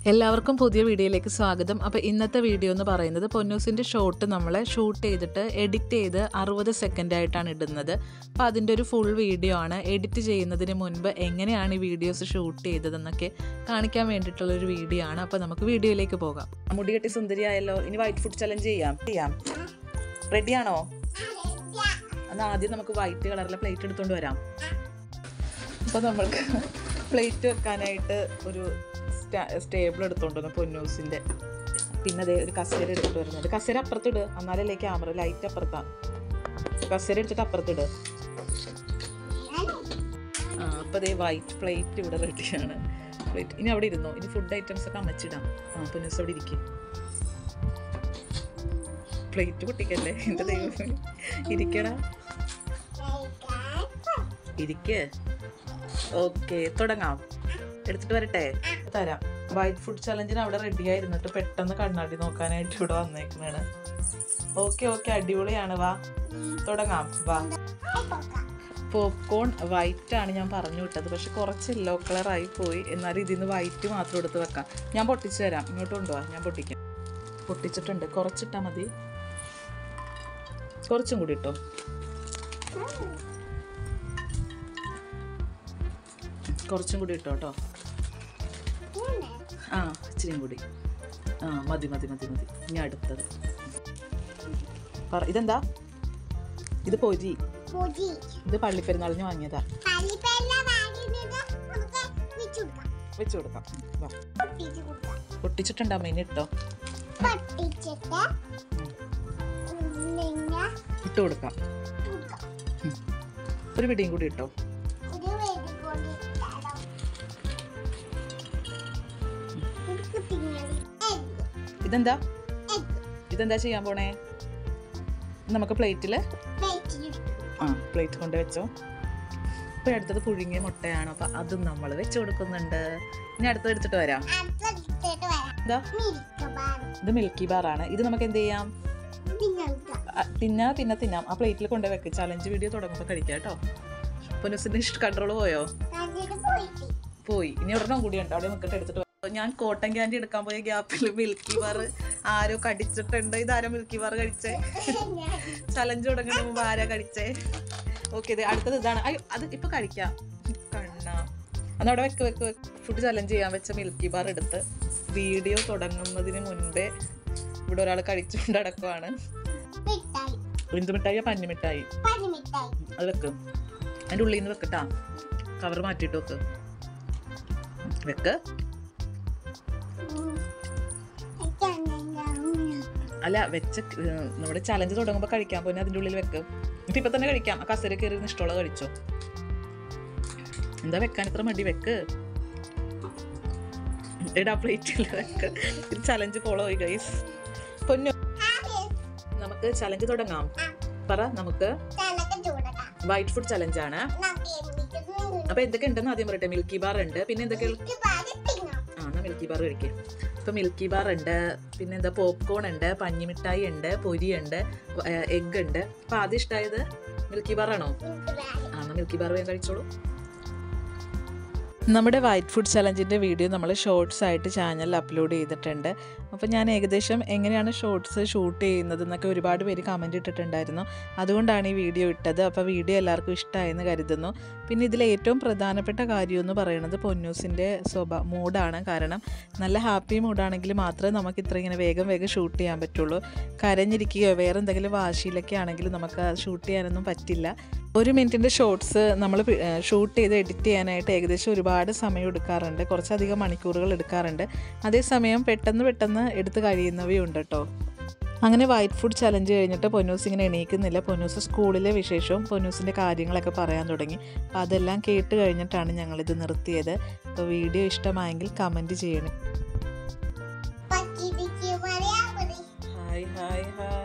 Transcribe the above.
എല്ലാവർക്കും പുതിയ വീഡിയോയിലേക്ക് സ്വാഗതം. അപ്പോൾ ഇന്നത്തെ വീഡിയോ എന്ന് പറയുന്നത് പൊന്നൂസിൻ്റെ ഷോട്ട് നമ്മൾ ഷൂട്ട് ചെയ്തിട്ട് എഡിറ്റ് ചെയ്ത് 60 സെക്കൻഡ് ആയിട്ടാണ് ഇടുന്നത്. അപ്പോൾ അതിൻ്റെ ഒരു ഫുൾ വീഡിയോ ആണ്. എഡിറ്റ് ചെയ്യുന്നതിന് മുൻപ് എങ്ങനെയാണ് ഈ വീഡിയോസ് ഷൂട്ട് ചെയ്തതെന്നൊക്കെ കാണിക്കാൻ വേണ്ടിയിട്ടുള്ളൊരു വീഡിയോ ആണ്. അപ്പോൾ നമുക്ക് വീഡിയോയിലേക്ക് പോകാം. മുടി കെട്ടി സുന്ദരിയായല്ലോ. ഇനി വൈറ്റ് ഫുഡ് ചലഞ്ച് ചെയ്യാം. റെഡിയാണോ? എന്നാൽ ആദ്യം നമുക്ക് വൈറ്റ് കളറിലെ പ്ലേറ്റ് എടുത്തുകൊണ്ട് വരാം. അപ്പോൾ നമ്മൾക്ക് പ്ലേറ്റ് വെക്കാനായിട്ട് ഒരു സ്റ്റേബിൾ എടുത്തോണ്ട് വന്നു പൊന്നൂസിൻ്റെ. പിന്നെ അതേ ഒരു കസേര എടുത്തിട്ട് വരുന്നുണ്ട്. കസേര അപ്പുറത്തിട്, എന്നാലല്ലേ ക്യാമറ ലൈറ്റ് അപ്പുറത്താണ്. കസേര എടുത്തിട്ട് അപ്പുറത്തിട്. അപ്പോൾ അതേ വൈറ്റ് പ്ലേറ്റ് ഇവിടെ റെഡിയാണ്. പ്ലേറ്റ് ഇനി അവിടെ ഇരുന്നോ. ഇനി ഫുഡ് ഐറ്റംസ് ഒക്കെ അമച്ചിടാം. പൊന്നൂസ് അവിടെ ഇരിക്കും. പ്ലേറ്റ് പൊട്ടിക്കല്ലേ എൻ്റെ ദൈവം. ഇരിക്കടാ, ഇരിക്കേ. ഓക്കെ, തുടങ്ങാം. എടുത്തിട്ട് വരട്ടെ? തരാം. വൈറ്റ് ഫുഡ് ചലഞ്ചിന് അവിടെ റെഡി ആയിരുന്നിട്ട് പെട്ടെന്ന് കണ്ണാടി നോക്കാനായിട്ട് ഇവിടെ വന്നേക്കുന്നതാണ്. ഓക്കെ, അടിപൊളിയാണ്. വാ തുടങ്ങാം. വാ. പോപ്കോൺ വൈറ്റ് ആണ് ഞാൻ പറഞ്ഞു വിട്ടത്, പക്ഷെ കുറച്ച് യെല്ലോ കളറായി പോയി. എന്നാലും ഇതിൽ നിന്ന് വൈറ്റ് മാത്രം എടുത്ത് വെക്കാം. ഞാൻ പൊട്ടിച്ചു തരാം. ഇങ്ങോട്ട് കൊണ്ടുപോവാ, ഞാൻ പൊട്ടിക്കാം. പൊട്ടിച്ചിട്ടുണ്ട്. കുറച്ചിട്ടാൽ മതി. കുറച്ചും കൂടി ഇട്ടോ. കുറച്ചും കൂടി ഇട്ടോ കേട്ടോ. ഇച്ചിരിയും കൂടി. മതി. ഇനി അടുത്തത് ഇതെന്താ? ഇത് പൊരി. ഇത് പള്ളിപ്പെരുന്നാളിന് വാങ്ങിയതാ. വെച്ചു കൊടുക്കാം. പൊട്ടിച്ചിട്ടുണ്ടോ? മീൻ ഇട്ടോ. ഇട്ട് കൊടുക്കാം. ഒരു പിടിയും കൂടി ഇട്ടോ. ഇതെന്താ ചെയ്യാൻ പോണേ? നമുക്ക് പ്ലേറ്റിൽ പ്ലേറ്റ് കൊണ്ട് വെച്ചോ. ഇപ്പൊ അടുത്തത് പുഴുങ്ങിയ മുട്ടയാണ്. അപ്പൊ അതും നമ്മൾ വെച്ച് കൊടുക്കുന്നുണ്ട്. ഇനി അടുത്തത് എടുത്തിട്ട് വരാം. ഇത് മിൽക്കി ബാർ ആണ്. ഇത് നമുക്ക് എന്ത് ചെയ്യാം? തിന്നാം. ആ പ്ലേറ്റിൽ കൊണ്ടുപോയി വെക്ക്. ചലഞ്ച് വീഡിയോ തുടങ്ങുമ്പോൾ കഴിക്കാം കേട്ടോ. പൊന്നൂസിന്റെ കൺട്രോൾ പോയോ? പോയി. ഇനി ഒരെണ്ണം കൂടി ഉണ്ട്. അവിടെ നിൽക്കട്ടെ, എടുത്തിട്ട്. ഞാൻ കോട്ടൺ ക്യാൻഡി എടുക്കാൻ പോയ ഗ്യാപ്പിൽ മിൽക്കി ബാർ ആരോ കടിച്ചിട്ടുണ്ട്. ഇതാരോ മിൽക്കി ബാർ കഴിച്ചേ? ചലഞ്ച് തുടങ്ങുന്ന മുമ്പ് ആരാ കഴിച്ചേ? ഓക്കെ, അടുത്തത് ഇതാണ്. അയ്യോ, അത് ഇപ്പൊ കഴിക്കാം. കണ്ണാ, അതവിടെ വെക്ക്. ഫുഡ് ചലഞ്ച് ചെയ്യാൻ വെച്ച മിൽക്കി ബാർ എടുത്ത് വീഡിയോ തുടങ്ങുന്നതിന് മുൻപേ ഇവിടെ ഒരാൾ കഴിച്ചുകൊണ്ട് അടക്കമാണ്. എന്ത് മിഠായിയാ? പഞ്ഞിമിഠായി. അത് വെക്കും. അതിൻ്റെ ഉള്ളിൽ നിന്ന് വെക്കട്ടാ. കവർ മാറ്റിയിട്ട് വെക്ക്. അല്ല, വെച്ച നമ്മുടെ ചലഞ്ച് തുടങ്ങുമ്പോൾ കഴിക്കാൻ പോന്നെ അതിൻ്റെ ഉള്ളിൽ വെക്ക്. ഇപ്പൊ തന്നെ കഴിക്കാം. ആ കസേര കയറി ഇഷ്ടമുള്ളത് കഴിച്ചോ. എന്താ വെക്കാൻ ഇത്ര മടി? വെക്ക്. ഇടാ പ്ലേറ്റിൽ വെക്ക്. ഇത് ചലഞ്ച് ഫോളോ ആയി ഗൈസ്. പൊന്നു, നമുക്ക് ചലഞ്ച് തുടങ്ങാം. പറ. നമുക്ക് വൈറ്റ് ഫുഡ് ചലഞ്ച് ആണ്. അപ്പൊ എന്തൊക്കെ ഉണ്ടെന്ന് ആദ്യം പറയട്ടെ. മിൽക്കി ബാർ ഉണ്ട്. പിന്നെ എന്തൊക്കെ? മിൽക്കി ബാർ കഴിക്കാം. ഇപ്പം മിൽക്കി ബാർ ഉണ്ട്. പിന്നെ എന്താ? പോപ്കോൺ ഉണ്ട്, പഞ്ഞിമിഠായി ഉണ്ട്, പൊരിയുണ്ട്, എഗ് ഉണ്ട്. അപ്പം ആദ്യം ഇഷ്ടമായത് മിൽക്കി ബാർ ആണോ? മിൽക്കി ബാർ വേഗം കഴിച്ചോളൂ. നമ്മുടെ വൈറ്റ് ഫുഡ് ചലഞ്ചിൻ്റെ വീഡിയോ നമ്മൾ ഷോർട്സ് ആയിട്ട് ചാനലിൽ അപ്ലോഡ് ചെയ്തിട്ടുണ്ട്. അപ്പോൾ ഞാൻ ഏകദേശം എങ്ങനെയാണ് ഷോർട്സ് ഷൂട്ട് ചെയ്യുന്നത് എന്നൊക്കെ ഒരുപാട് പേര് കമൻറ്റ് ഇട്ടിട്ടുണ്ടായിരുന്നു. അതുകൊണ്ടാണ് ഈ വീഡിയോ ഇട്ടത്. അപ്പോൾ വീഡിയോ എല്ലാവർക്കും ഇഷ്ടമായെന്ന് കരുതുന്നു. പിന്നെ ഇതിൽ ഏറ്റവും പ്രധാനപ്പെട്ട കാര്യം എന്ന് പറയുന്നത് പൊന്നൂസിൻ്റെ മൂഡാണ്. കാരണം നല്ല ഹാപ്പി മൂഡാണെങ്കിൽ മാത്രമേ നമുക്ക് ഇത്ര ഇങ്ങനെ വേഗം ഷൂട്ട് ചെയ്യാൻ പറ്റുള്ളൂ. കരഞ്ഞിരിക്കുകയോ വേറെ എന്തെങ്കിലും വാശിയിലൊക്കെ ആണെങ്കിൽ നമുക്ക് ഷൂട്ട് ചെയ്യാനൊന്നും പറ്റില്ല. 1 മിനിറ്റിൻ്റെ ഷോർട്സ് നമ്മൾ ഷൂട്ട് ചെയ്ത് എഡിറ്റ് ചെയ്യാനായിട്ട് ഏകദേശം ഒരുപാട് സമയം എടുക്കാറുണ്ട്. കുറച്ചധികം മണിക്കൂറുകൾ എടുക്കാറുണ്ട്. അതേസമയം പെട്ടെന്ന് എടുത്ത് കഴിയുന്നവയുണ്ട് കേട്ടോ. അങ്ങനെ വൈറ്റ് ഫുഡ് ചലഞ്ച് കഴിഞ്ഞിട്ട് പൊന്നൂസ് ഇങ്ങനെ എണീക്കുന്നില്ല. പൊന്നൂസ് സ്കൂളിലെ വിശേഷവും പൊന്നൂസിൻ്റെ കാര്യങ്ങളൊക്കെ പറയാൻ തുടങ്ങി. അപ്പോൾ അതെല്ലാം കേട്ട് കഴിഞ്ഞിട്ടാണ് ഞങ്ങളിത് നിർത്തിയത്. അപ്പോൾ വീഡിയോ ഇഷ്ടമായെങ്കിൽ കമൻറ്റ് ചെയ്യണം. ഹായ്.